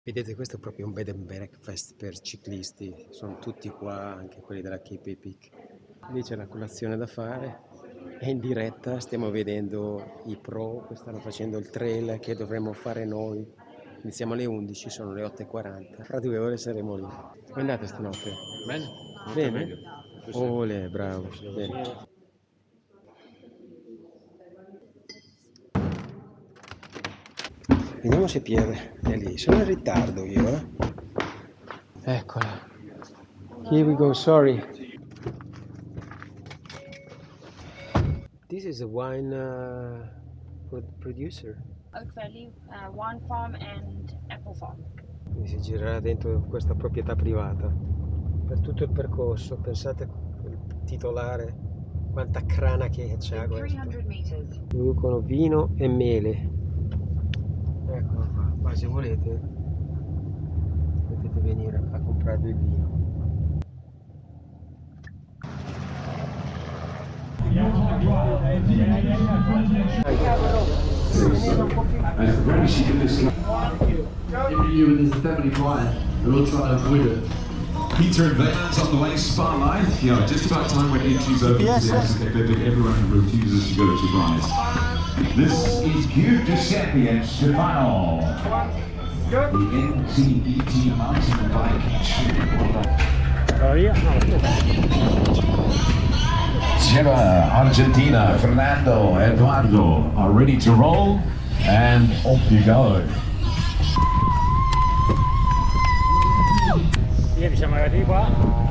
Vedete, questo è proprio un bed and breakfast per ciclisti, sono tutti qua, anche quelli della KPIC. Lì c'è la colazione da fare, è in diretta, stiamo vedendo i pro che stanno facendo il trail che dovremmo fare noi. Iniziamo alle 11, sono le 8:40, fra 2 ore saremo lì. Come è andata stanotte? Bene? Molto Bene? meglio. Sì, sì. Ole, bravo, bene. Vediamo se Pierre è lì, sono in ritardo io, Eccola. Here we go, sorry. This is a wine producer. Oak Valley Wine Farm and Apple Farm. Quindi si girerà dentro questa proprietà privata per tutto il percorso. Pensate il titolare quanta crana che c'ha questo. Producono vino e mele. Eccolo qua. Ma se volete potete venire a comprarvi il vino. Peter and Vans on the way, Spotlight. Yeah, just about time when entries open to the Executive, everyone refuses to go to Rise. This is Giuseppe and Stefano. The NCET mountain bike. Sierra, Argentina, Fernando, Eduardo are ready to roll, and off you go. Ieri siamo arrivati qua.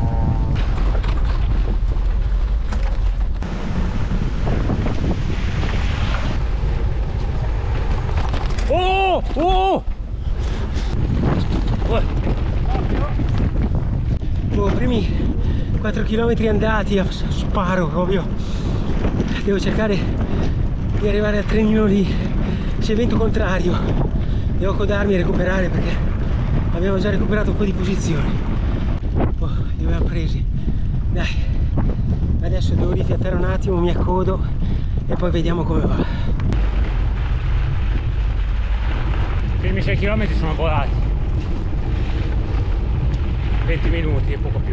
Oh! Oh! Primi 4 km andati a sparo proprio. Devo cercare di arrivare al trenino lì. C'è vento contrario, devo codarmi e recuperare perché abbiamo già recuperato un po' di posizioni. Li abbiamo presi. Dai, adesso devo rifiatare un attimo, mi accodo e poi vediamo come va. I primi 6 km sono volati. 20 minuti e poco più.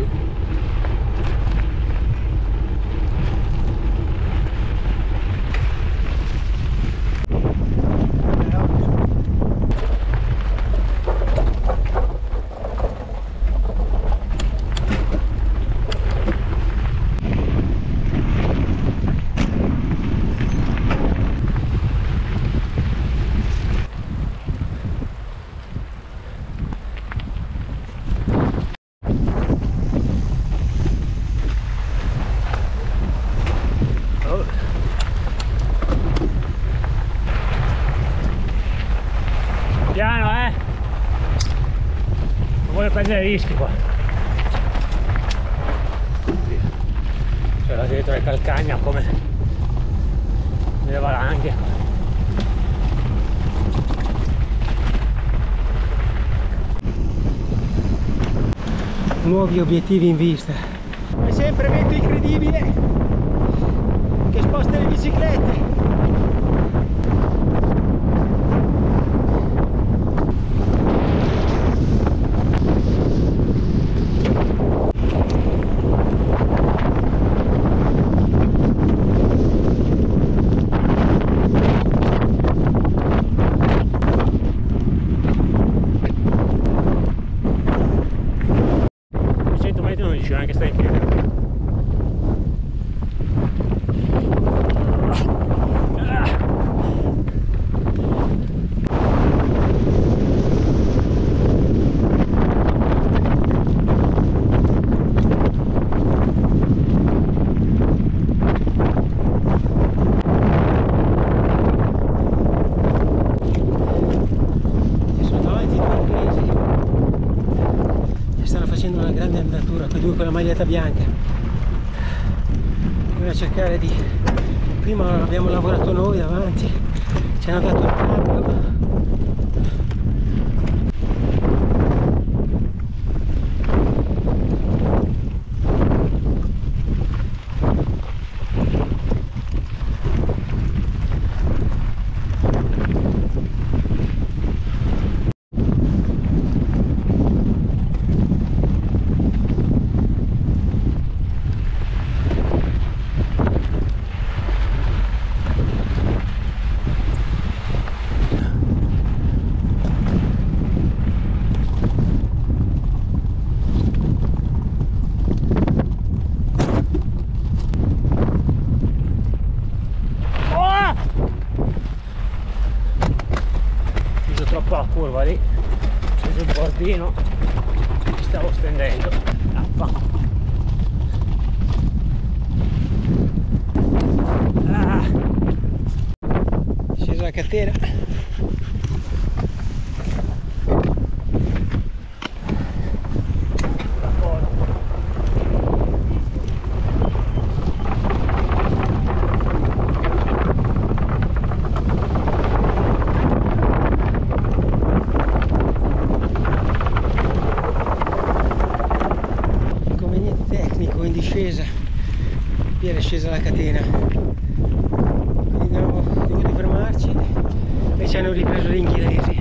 Piano, non voglio prendere rischi qua. Cioè là dietro è calcagna come nelle valanghe. Nuovi obiettivi in vista. È sempre vento incredibile che sposta le biciclette. Anche stai in piedi. Una grande andatura, quei due con la maglietta bianca. Bisogna cercare di... Prima abbiamo lavorato noi davanti, ci hanno dato il cambio. bordino ci stavo stendendo. Scesa la catena. In discesa, viene scesa la catena, quindi abbiamo dovuto fermarci e ci hanno ripreso gli inglesi.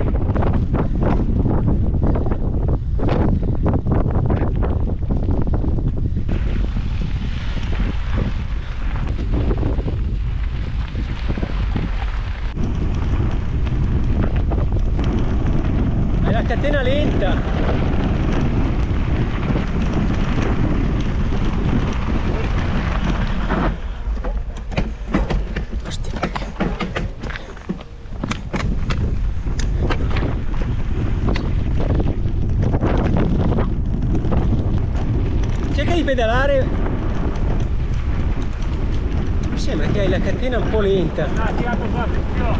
È la catena lenta. Cerca di pedalare, mi sembra che hai la catena un po' lenta. Ha tirato qua, attenzione,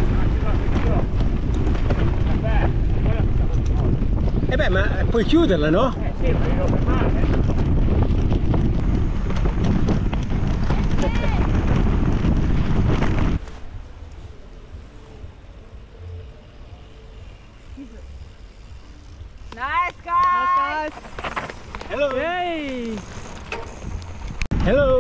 vabbè, quella che stava di modo. E beh, ma puoi chiuderla, no? Sì, ma devo fermare. Nice guys! Hello! Hey! Hello!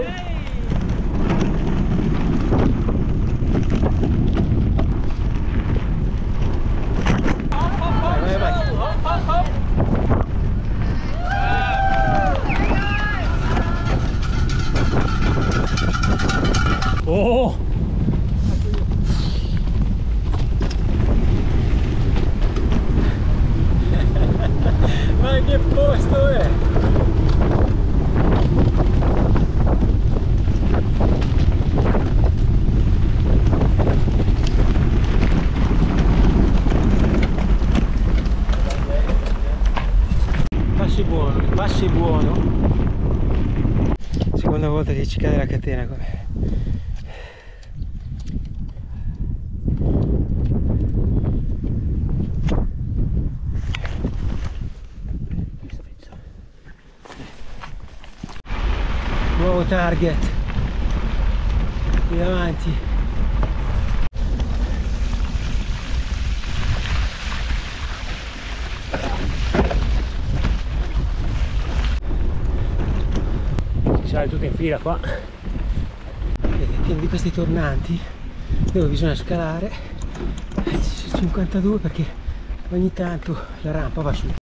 Vai, vai, vai! Oh! Ma che posto è? Passi buono. Seconda volta che ci cade la catena qua. Nuovo target qui davanti. Si sale tutto in fila qua. Vedete, è pieno di questi tornanti dove bisogna scalare 52 perché ogni tanto la rampa va su.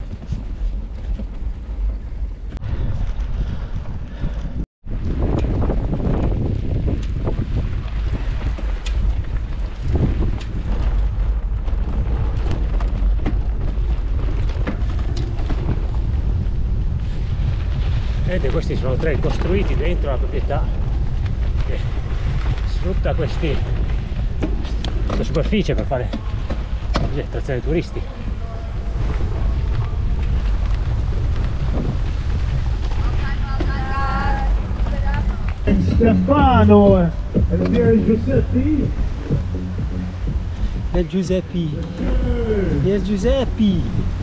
Vedete, questi sono tre costruiti dentro la proprietà che sfrutta questa superficie per fare le attrazioni turistiche. Stefano and there is Giuseppe. Del Giuseppe. Del Giuseppe.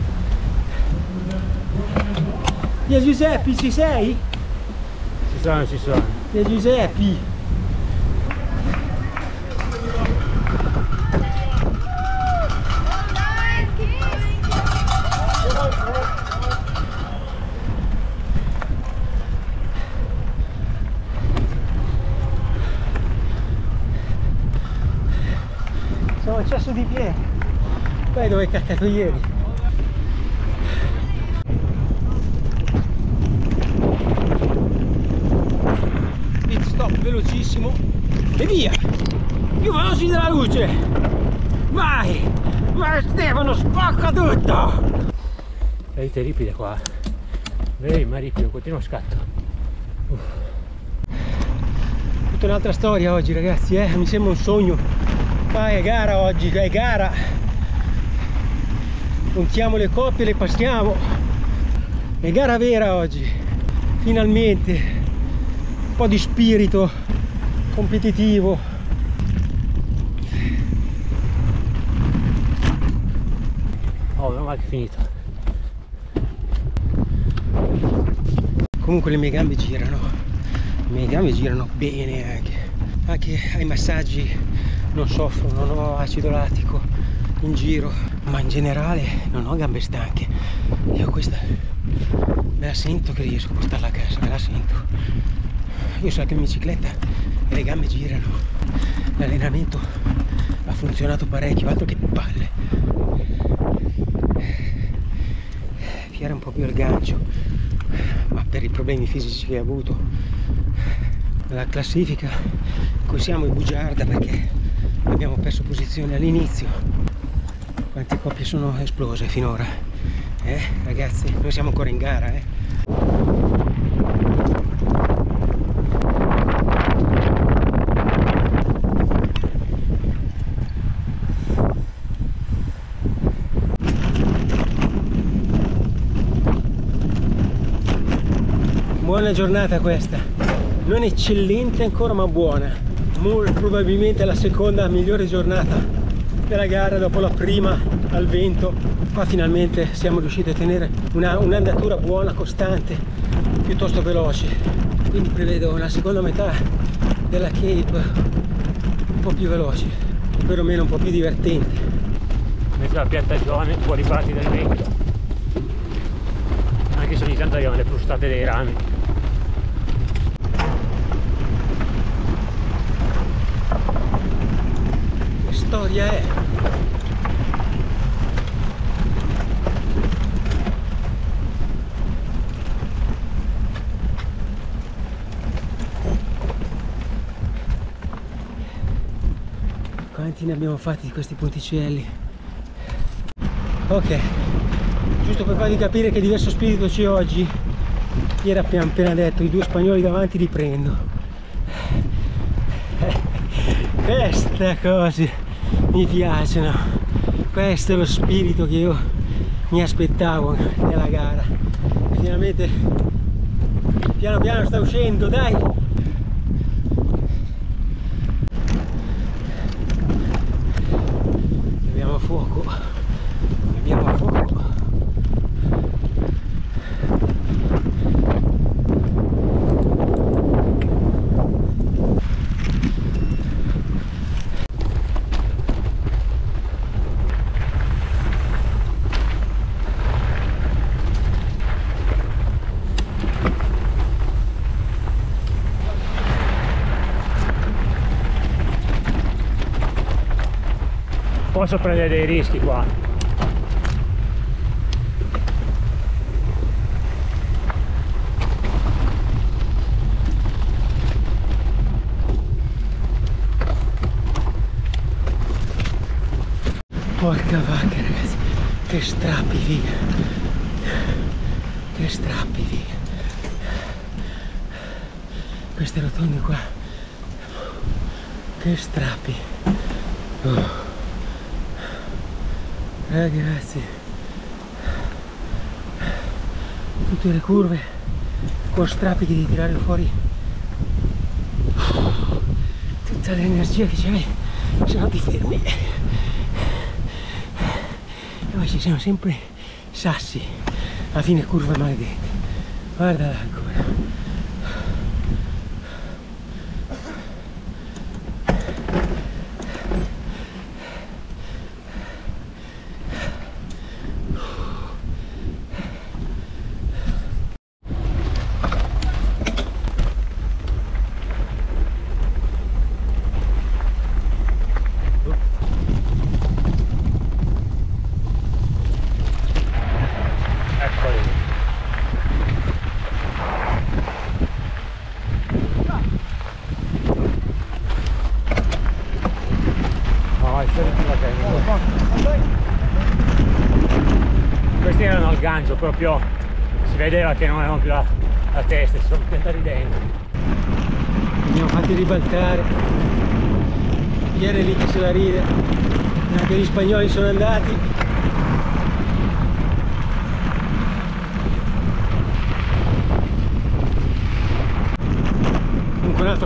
Del Giuseppe, ci sei? Ci sono. Del Giuseppe. Sono eccesso di piedi. Poi dove è caccato ieri? Pit stop velocissimo e via! Più veloci della luce! Vai! Vai Stefano, spacca tutto! Vedete, ripide qua. Vedi, ma ripido, continuo scatto. Tutta un'altra storia oggi, ragazzi, mi sembra un sogno. È gara oggi, è gara. Contiamo le coppie e le passiamo. È gara vera oggi, finalmente. Un po' di spirito competitivo. Oh, non è finito. Comunque le mie gambe girano. Le mie gambe girano bene anche ai massaggi non soffro, non ho acido lattico in giro, ma in generale non ho gambe stanche. Io questa me la sento che riesco a portarla a casa, me la sento. Io so che in bicicletta e le gambe girano, l'allenamento ha funzionato parecchio, altro che palle. Fiera un po' più al gancio, ma per i problemi fisici che ho avuto. La classifica in cui siamo è bugiarda perché abbiamo perso posizione all'inizio. Quante coppie sono esplose finora? Ragazzi, noi siamo ancora in gara, Buona giornata questa, non eccellente ancora ma buona. Molto probabilmente la seconda migliore giornata della gara dopo la prima al vento. Qua finalmente siamo riusciti a tenere un'andatura buona, costante, piuttosto veloce. Quindi prevedo una seconda metà della Cape un po' più veloce, perlomeno un po' più divertente. Mezzo alla piantagione, fuori parti del vento. Anche se ogni tanto abbiamo le frustate dei rami. Che storia è? Quanti ne abbiamo fatti di questi ponticelli? Ok, giusto per farvi capire che diverso spirito c'è oggi. Ieri abbiamo appena detto, i due spagnoli davanti li prendo. Queste cose mi piacciono, questo è lo spirito che io mi aspettavo nella gara. Finalmente piano piano sta uscendo, dai! Abbiamo fuoco, abbiamo fuoco. Posso prendere dei rischi qua. Porca vacca ragazzi, che strappi via, che strappi via. Queste rotonde qua, che strappi. Ragazzi, tutte le curve con strappi che devi tirare fuori tutta l'energia che c'hai, se no ti fermi. E poi ci sono sempre sassi a fine curva maledette. Guarda là ancora. Questi erano al gancio, proprio si vedeva che non avevano più la testa, si sono piantati dentro. Li abbiamo fatti ribaltare, Pierre lì che se la ride, anche gli spagnoli sono andati.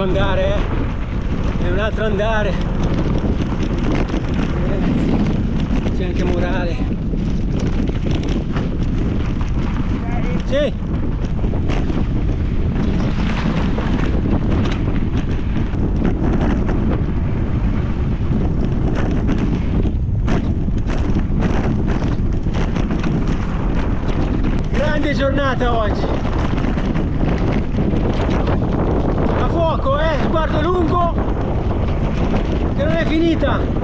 andare, è un altro andare. Ragazzi, c'è anche morale. Sì. Grande giornata oggi. A fuoco, sguardo lungo, che non è finita.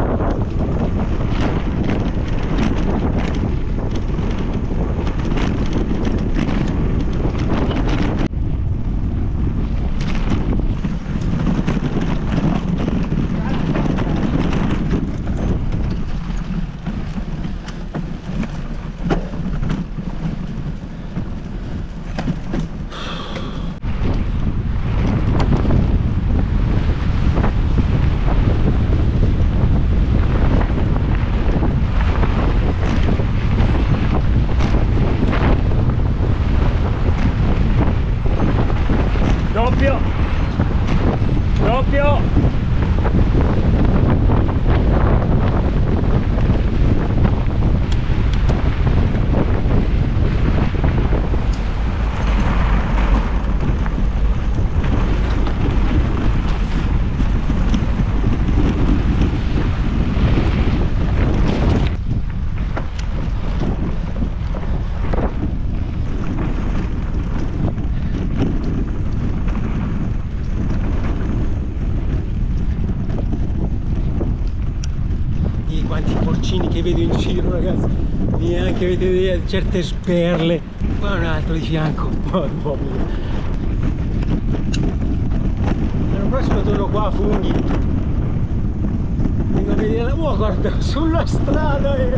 Doppio! Doppio! Quanti porcini che vedo in giro, ragazzi, neanche avete idea di certe sperle. Qua un altro di fianco, mamma mia. L'anno prossimo torno qua a Funghi, vengo a vedere la guarda, sulla strada era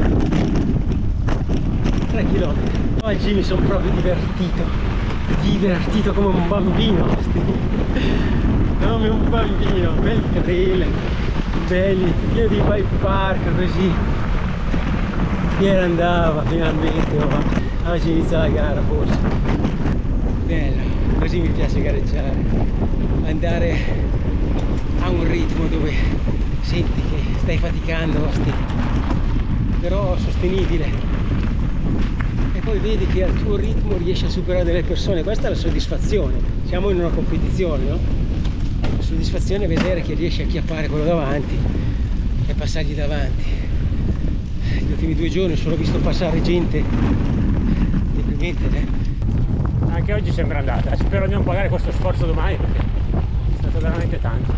3 km. Oggi mi sono proprio divertito come un bambino, come un bambino, bel trail, belli, pieno di bike park, così. Ieri andava finalmente, oggi inizia la gara forse. Bello, così mi piace gareggiare, andare a un ritmo dove senti che stai faticando, però sostenibile, e poi vedi che al tuo ritmo riesci a superare delle persone. Questa è la soddisfazione, siamo in una competizione, no? Soddisfazione vedere che riesci a acchiappare quello davanti e passargli davanti. Gli ultimi 2 giorni ho solo visto passare gente deprimente, Anche oggi sembra andata, spero di non pagare questo sforzo domani perché è stato veramente tanto.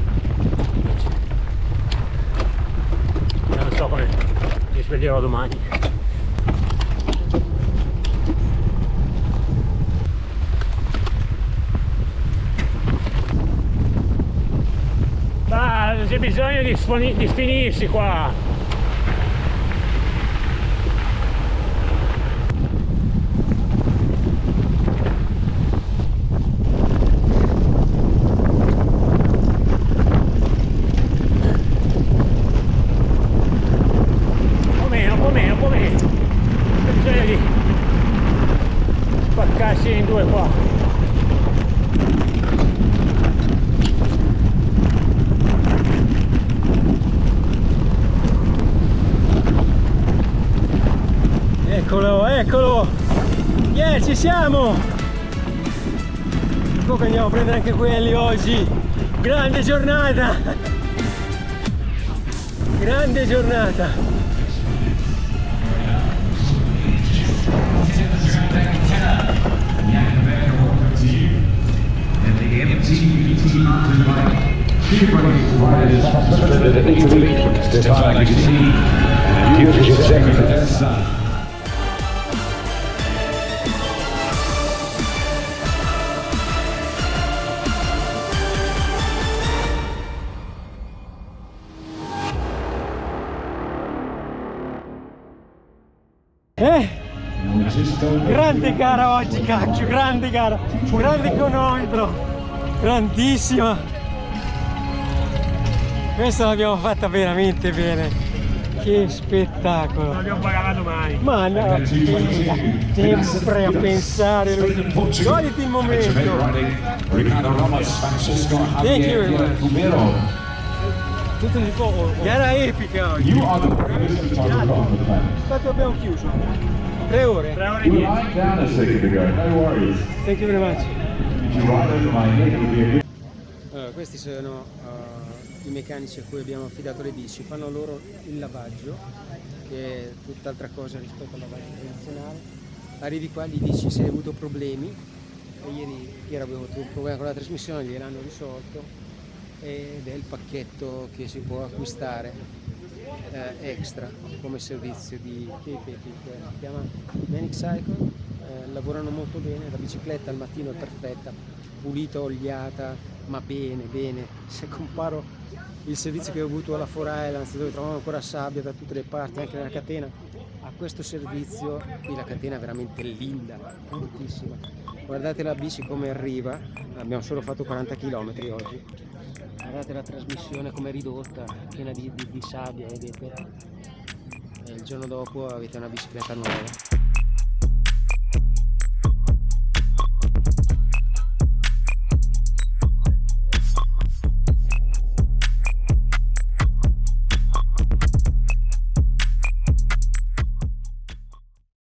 Io non so come mi sveglierò domani. C'è bisogno di finirsi qua. Un po' meno. C'è bisogno di spaccarsi in due qua. Eccolo, yeah, ci siamo. Ecco che andiamo a prendere anche quelli oggi. Grande giornata, grande giornata. Grande gara oggi, cacchio, grande gara, un grande cronometro, grandissima. Questa l'abbiamo fatta veramente bene. che spettacolo! L'abbiamo pagata domani. Ma no, sempre a pensare, goditi il momento. Thank you very much. Tutto un po'. Gara epica oggi. Quanto abbiamo chiuso? 3 ore? 3 ore e 10. Thank you very much. Allora, questi sono i meccanici a cui abbiamo affidato le bici, fanno loro il lavaggio, che è tutt'altra cosa rispetto al lavaggio tradizionale. Arrivi qua, gli dici se hai avuto problemi, e ieri avevo avuto un problema con la trasmissione, gliel'hanno risolto, ed è il pacchetto che si può acquistare extra come servizio di KPP, che si chiama Manic Cycle. Lavorano molto bene, la bicicletta al mattino è perfetta, pulita, oliata, ma bene. Se comparo il servizio che ho avuto alla 4 Islands, dove trovavo ancora sabbia da tutte le parti, anche nella catena, a questo servizio qui la catena è veramente linda, pulitissima. Guardate la bici come arriva, abbiamo solo fatto 40 km oggi, guardate la trasmissione come è ridotta, piena di sabbia, vedete, e il giorno dopo avete una bicicletta nuova.